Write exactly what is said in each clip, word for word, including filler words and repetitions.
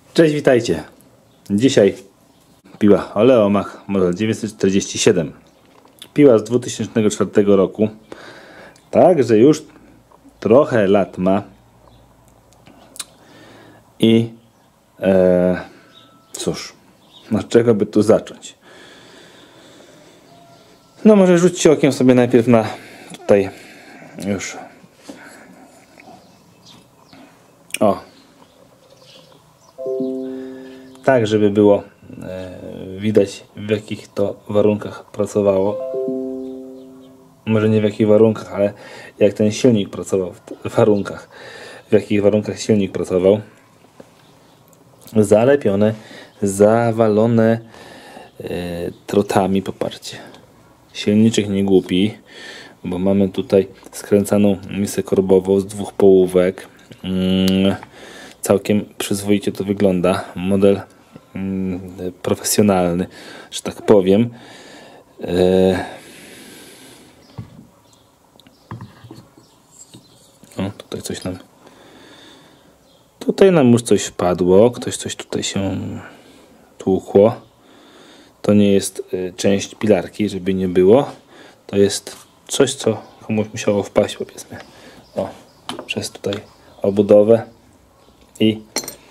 Cześć, witajcie. Dzisiaj piła Oleomach model dziewięćset czterdzieści siedem. Piła z dwa tysiące czwartego roku. Także już trochę lat ma. I e, cóż, od czego by tu zacząć? No może rzućcie okiem sobie najpierw na tutaj już. O. Tak, żeby było e, widać, w jakich to warunkach pracowało. Może nie w jakich warunkach, ale jak ten silnik pracował w warunkach. W jakich warunkach silnik pracował. Zalepione, zawalone e, trotami, popatrzcie. Silniczek nie głupi, bo mamy tutaj skręcaną misę korbową z dwóch połówek. Mm, całkiem przyzwoicie to wygląda. Model mm, profesjonalny, że tak powiem. E... O, tutaj coś nam tutaj nam już coś wpadło. Ktoś coś tutaj się tłukło. To nie jest y, część pilarki, żeby nie było. To jest coś, co komuś musiało wpaść, powiedzmy. O, przez tutaj obudowę. I,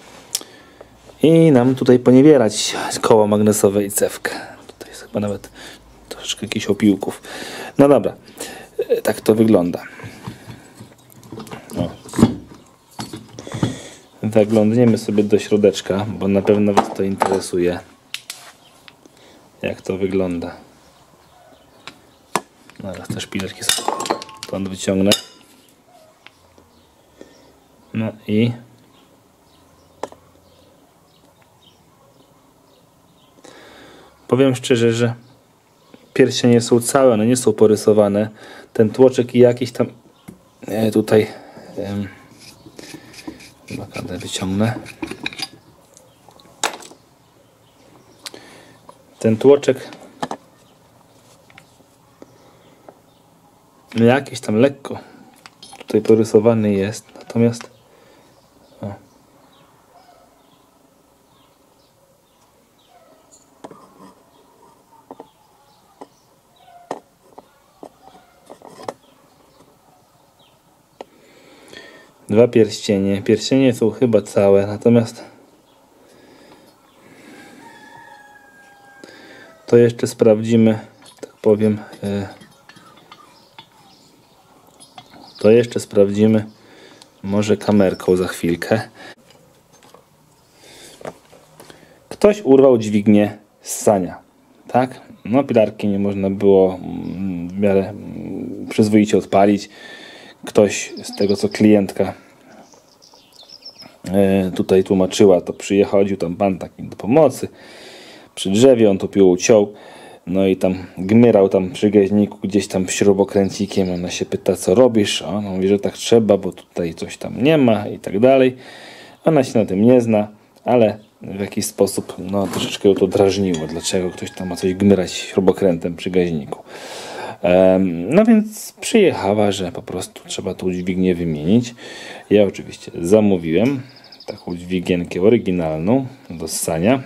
i nam tutaj poniewierać koło magnesowe i cewkę. Tutaj jest chyba nawet troszeczkę jakichś opiłków. No dobra, y, tak to wygląda. O. Zaglądniemy sobie do środeczka, bo na pewno Was to interesuje. Jak to wygląda. No, teraz te szpileczki sobie stąd wyciągnę. No i powiem szczerze, że pierścienie są całe, one nie są porysowane. Ten tłoczek i jakiś tam e, tutaj e, blokadę wyciągnę. Ten tłoczek jakiś tam lekko tutaj porysowany jest, natomiast o. Dwa pierścienie. Pierścienie są chyba całe, natomiast to jeszcze sprawdzimy, tak powiem, to jeszcze sprawdzimy może kamerką za chwilkę. Ktoś urwał dźwignię z ssania, tak? No pilarki nie można było w miarę przyzwoicie odpalić. Ktoś z tego, co klientka tutaj tłumaczyła, to przychodził tam pan taki do pomocy przy drzewie, on to piłą ciął, no i tam gmyrał tam przy gaźniku gdzieś tam śrubokręcikiem. Ona się pyta, co robisz? On mówi, że tak trzeba, bo tutaj coś tam nie ma i tak dalej. Ona się na tym nie zna, ale w jakiś sposób no troszeczkę ją to drażniło. Dlaczego ktoś tam ma coś gmyrać śrubokrętem przy gaźniku? Um, no więc przyjechała, że po prostu trzeba tą dźwignię wymienić. Ja oczywiście zamówiłem taką dźwigienkę oryginalną do ssania.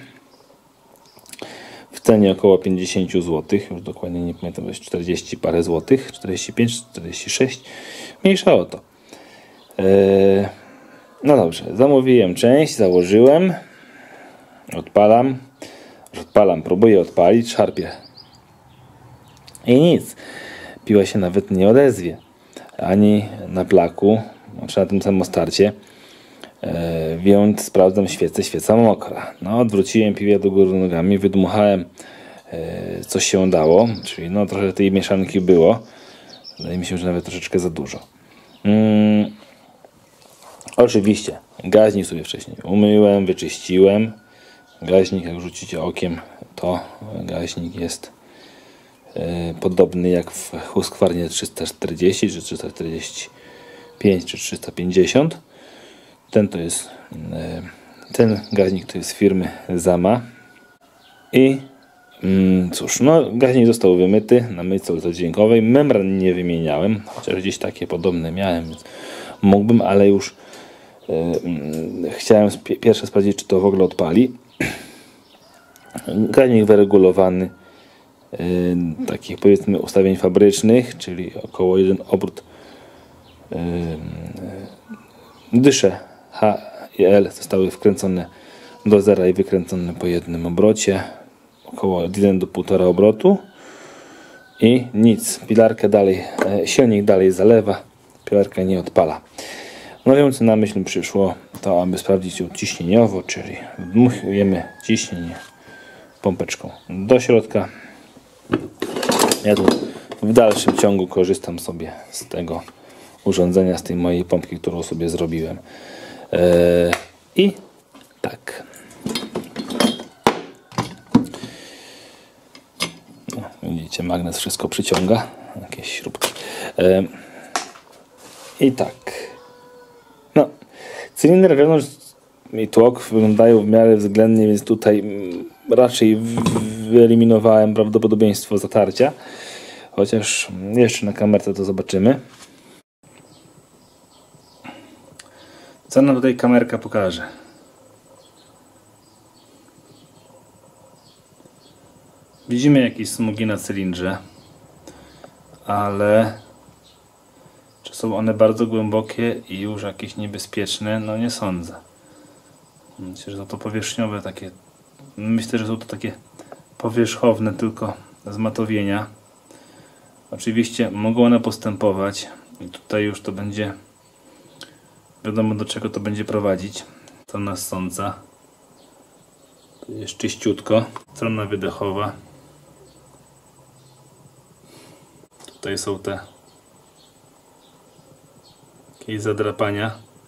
W cenie około pięćdziesiąt złotych, już dokładnie nie pamiętam, to jest czterdzieści parę złotych, czterdzieści pięć, czterdzieści sześć, mniejsza o to. Eee, no dobrze, zamówiłem część, założyłem, odpalam, odpalam, próbuję odpalić, szarpię. I nic, piła się nawet nie odezwie, ani na plaku, czy na tym termostarcie. E, więc sprawdzam świecę, świeca mokra. No, odwróciłem piłę do góry nogami, wydmuchałem e, coś się dało, czyli no trochę tej mieszanki było. Wydaje mi się, że nawet troszeczkę za dużo. Mm, oczywiście gaźnik sobie wcześniej umyłem, wyczyściłem. Gaźnik, jak rzucicie okiem, to gaźnik jest e, podobny jak w Husqvarnie trzysta czterdzieści, czy trzysta czterdzieści pięć, czy trzysta pięćdziesiąt. Ten to jest, ten gaźnik to jest firmy Zama. I mm, cóż, no gaźnik został wymyty na myjce ultradźwiękowej. Membran nie wymieniałem, chociaż gdzieś takie podobne miałem, więc mógłbym, ale już Chciałem pierwsze sprawdzić, czy to w ogóle odpali. Gradnik wyregulowany takich powiedzmy ustawień fabrycznych, czyli około jeden obrót. Dysze H i L zostały wkręcone do zera i wykręcone po jednym obrocie, około jeden do półtora obrotu i nic, pilarkę dalej, silnik dalej zalewa, pilarka nie odpala. No więc na myśl przyszło to, aby sprawdzić ją ciśnieniowo, czyli wdmuchujemy ciśnienie pompeczką do środka. Ja tu w dalszym ciągu korzystam sobie z tego urządzenia, z tej mojej pompki, którą sobie zrobiłem. Eee, I tak. No, widzicie, magnes wszystko przyciąga. Jakieś śrubki. Eee, I tak. No, cylinder wewnątrz i tłok wyglądają w miarę względnie, więc tutaj raczej wyeliminowałem prawdopodobieństwo zatarcia. Chociaż jeszcze na kamerce to zobaczymy. Co nam tutaj kamerka pokaże? Widzimy jakieś smugi na cylindrze, ale czy są one bardzo głębokie i już jakieś niebezpieczne? No nie sądzę. Myślę, że są to powierzchniowe takie. Myślę, że są to takie powierzchowne tylko zmatowienia. Oczywiście mogą one postępować i tutaj już to będzie wiadomo, do czego to będzie prowadzić. Strona ssąca. Tu jest czyściutko. Strona wydechowa. Tutaj są te jakieś zadrapania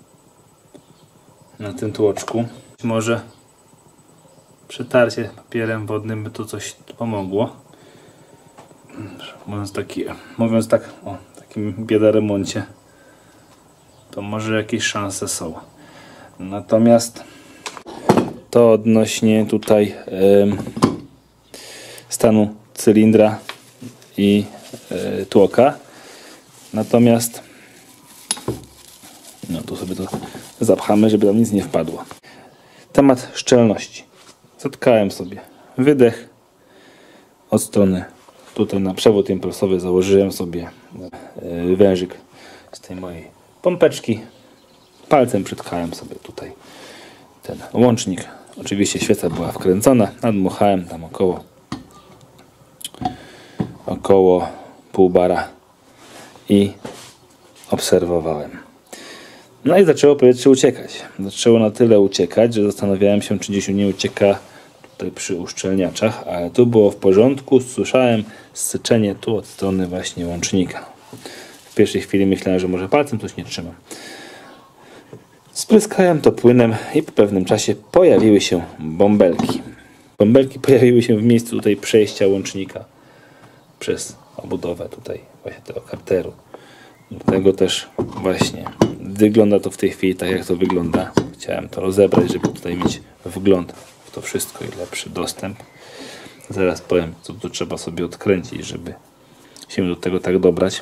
na tym tłoczku. Być może przetarcie papierem wodnym by to coś pomogło. Mówiąc, taki, mówiąc tak o takim biedaremoncie, to może jakieś szanse są. Natomiast to odnośnie tutaj y, stanu cylindra i y, tłoka. Natomiast no tu sobie to zapchamy, żeby tam nic nie wpadło. Temat szczelności. Zatkałem sobie wydech od strony tutaj na przewód impresowy, założyłem sobie y, wężyk z tej mojej pompeczki. Palcem przytkałem sobie tutaj ten łącznik. Oczywiście świeca była wkręcona. Nadmuchałem tam około około pół bara i obserwowałem. No i zaczęło powietrze uciekać. Zaczęło na tyle uciekać, że zastanawiałem się, czy gdzieś nie ucieka tutaj przy uszczelniaczach, ale tu było w porządku. Słyszałem syczenie tu od strony właśnie łącznika. W pierwszej chwili myślałem, że może palcem coś nie trzymam. Spryskałem to płynem i po pewnym czasie pojawiły się bąbelki. Bąbelki pojawiły się w miejscu tutaj przejścia łącznika przez obudowę tutaj właśnie tego karteru. Dlatego też właśnie wygląda to w tej chwili tak, jak to wygląda. Chciałem to rozebrać, żeby tutaj mieć wgląd w to wszystko i lepszy dostęp. Zaraz powiem, co tu trzeba sobie odkręcić, żeby się do tego tak dobrać.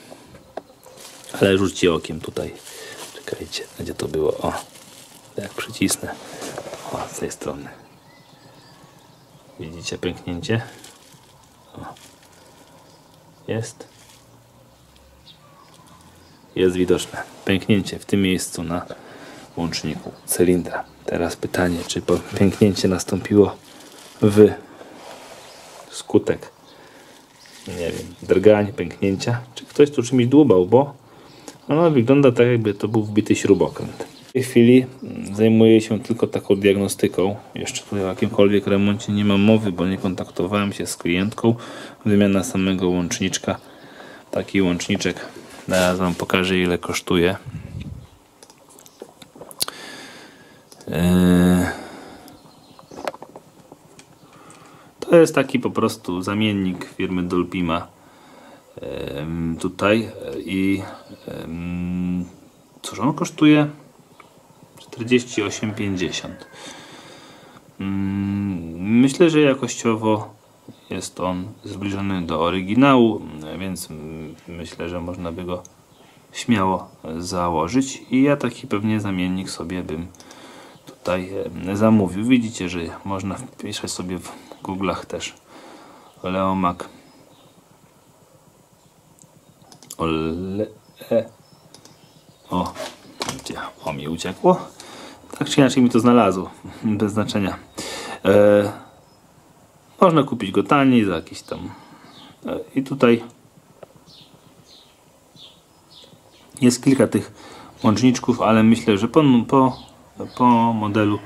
Ale rzućcie okiem tutaj. Czekajcie, gdzie to było? O, jak przycisnę. O, z tej strony. Widzicie pęknięcie? O. Jest. Jest widoczne pęknięcie w tym miejscu na łączniku cylindra. Teraz pytanie, czy pęknięcie nastąpiło w skutek, nie wiem, drgań, pęknięcia, czy ktoś tu czymś dłubał, bo ono wygląda tak, jakby to był wbity śrubokręt. W tej chwili zajmuję się tylko taką diagnostyką. Jeszcze tutaj o jakimkolwiek remoncie nie mam mowy, bo nie kontaktowałem się z klientką. Wymiana samego łączniczka. Taki łączniczek, zaraz wam pokażę, ile kosztuje. To jest taki po prostu zamiennik firmy Dolpima. Tutaj i cóż, on kosztuje czterdzieści osiem pięćdziesiąt. Myślę, że jakościowo jest on zbliżony do oryginału, więc myślę, że można by go śmiało założyć i ja taki pewnie zamiennik sobie bym tutaj zamówił. Widzicie, że można wpisać sobie w Google'ach też Leomak Ole... O, gdzie? O, mi uciekło. Tak czy inaczej mi to znalazło. Bez znaczenia. E... Można kupić go taniej za jakiś tam. E... I tutaj jest kilka tych łączniczków, ale myślę, że po, po, po modelu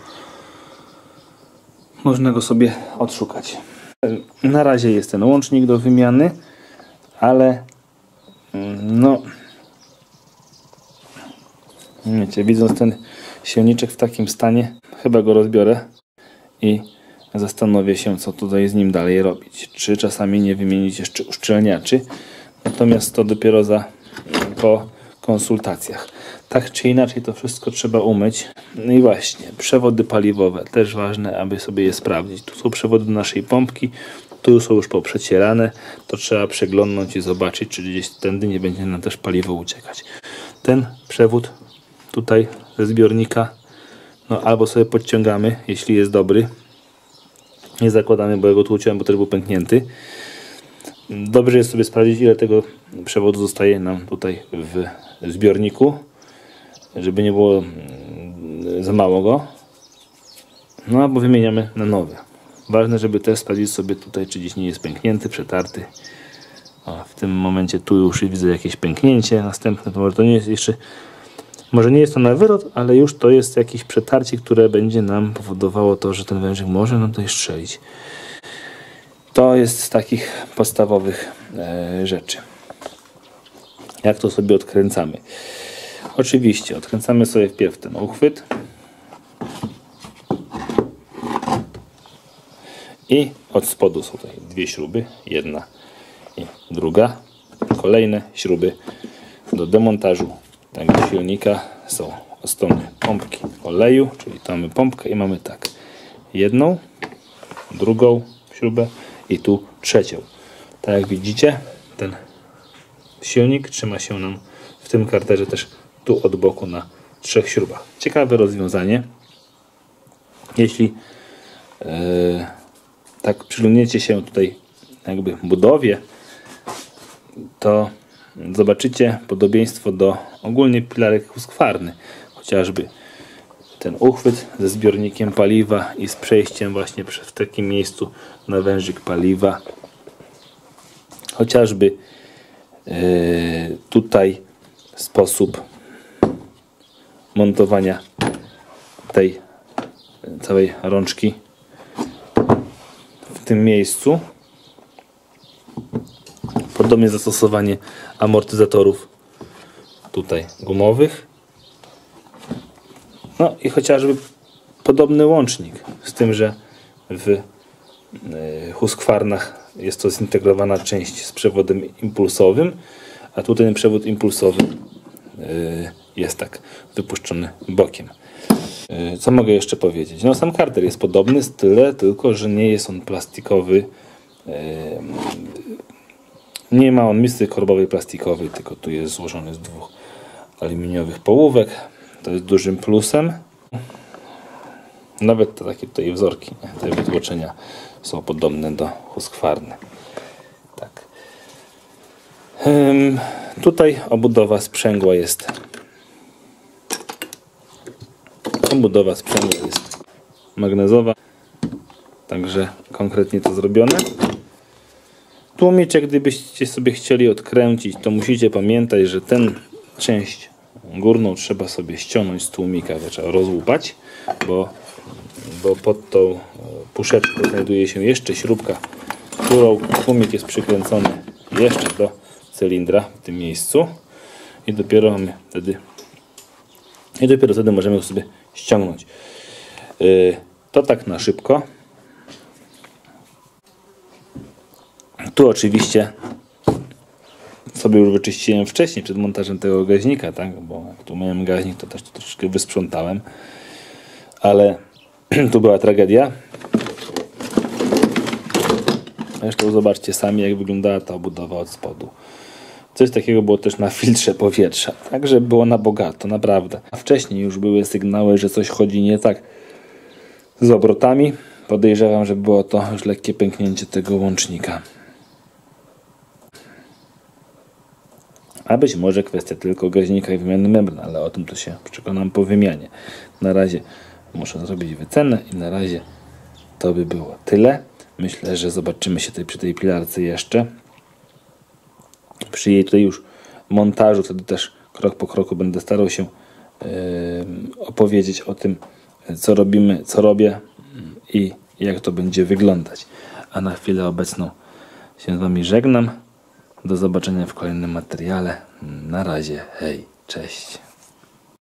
można go sobie odszukać. Na razie jest ten łącznik do wymiany, ale no wiecie, widząc ten silniczek w takim stanie, chyba go rozbiorę i zastanowię się, co tutaj z nim dalej robić. Czy czasami nie wymienić jeszcze uszczelniaczy, natomiast to dopiero za po konsultacjach. Tak czy inaczej to wszystko trzeba umyć. No i właśnie, przewody paliwowe też ważne, aby sobie je sprawdzić. Tu są przewody do naszej pompki, tu są już poprzecierane, to trzeba przeglądnąć i zobaczyć, czy gdzieś tędy nie będzie nam też paliwo uciekać. Ten przewód tutaj ze zbiornika, no albo sobie podciągamy, jeśli jest dobry. Nie zakładamy, bo ja go tu uciąłem, bo też był pęknięty. Dobrze jest sobie sprawdzić, ile tego przewodu zostaje nam tutaj w zbiorniku, żeby nie było za mało go. No albo wymieniamy na nowy. Ważne, żeby też sprawdzić sobie tutaj, czy gdzieś nie jest pęknięty, przetarty. O, w tym momencie tu już widzę jakieś pęknięcie. Następne to może to nie jest jeszcze, może nie jest to na wylot, ale już to jest jakieś przetarcie, które będzie nam powodowało to, że ten wężyk może nam tutaj strzelić. To jest z takich podstawowych e, rzeczy. Jak to sobie odkręcamy? Oczywiście odkręcamy sobie wpierw ten uchwyt i od spodu są tutaj dwie śruby, jedna i druga. Kolejne śruby do demontażu tego silnika są od strony pompki oleju, czyli tu mamy pompkę i mamy tak jedną, drugą śrubę i tu trzecią. Tak jak widzicie, ten silnik trzyma się nam w tym karterze też tu od boku na trzech śrubach. Ciekawe rozwiązanie. Jeśli yy, tak przyglądniecie się tutaj jakby budowie, to zobaczycie podobieństwo do ogólnie pilarek huskwarny. Chociażby ten uchwyt ze zbiornikiem paliwa i z przejściem właśnie w takim miejscu na wężyk paliwa. Chociażby yy, tutaj sposób montowania tej całej rączki w tym miejscu. Podobnie zastosowanie amortyzatorów tutaj gumowych. No i chociażby podobny łącznik, z tym, że w huskwarnach jest to zintegrowana część z przewodem impulsowym, a tutaj ten przewód impulsowy jest tak wypuszczony bokiem. Co mogę jeszcze powiedzieć? No sam karter jest podobny, tyle tylko, że nie jest on plastikowy. Nie ma on misy korbowej plastikowej, tylko tu jest złożony z dwóch aluminiowych połówek. To jest dużym plusem. Nawet te takie tutaj wzorki, te wytłoczenia są podobne do huskwarny. Tak. Ym, tutaj obudowa sprzęgła jest obudowa sprzęgła jest magnezowa. Także konkretnie to zrobione. Tłumiczek, gdybyście sobie chcieli odkręcić, to musicie pamiętać, że tę część górną trzeba sobie ściągnąć z tłumika, trzeba rozłupać, bo, bo pod tą puszeczką znajduje się jeszcze śrubka, którą tłumik jest przykręcony jeszcze do cylindra w tym miejscu i dopiero mamy wtedy i dopiero wtedy możemy go sobie ściągnąć. Yy, to tak na szybko. Tu oczywiście sobie już wyczyściłem wcześniej przed montażem tego gaźnika, tak? Bo jak tu miałem gaźnik, to też to troszkę wysprzątałem, ale tu była tragedia. Zresztą zobaczcie sami, jak wyglądała ta obudowa od spodu. Coś takiego było też na filtrze powietrza. Także było na bogato, naprawdę. A wcześniej już były sygnały, że coś chodzi nie tak z obrotami. Podejrzewam, że było to już lekkie pęknięcie tego łącznika. A być może kwestia tylko gaźnika i wymiany membran, ale o tym to się przekonam po wymianie. Na razie muszę zrobić wycenę i na razie to by było tyle. Myślę, że zobaczymy się tutaj przy tej pilarce jeszcze. Przy jej tutaj już montażu, wtedy też krok po kroku będę starał się yy, opowiedzieć o tym, co robimy, co robię i jak to będzie wyglądać. A na chwilę obecną się z Wami żegnam. Do zobaczenia w kolejnym materiale. Na razie. Hej, cześć.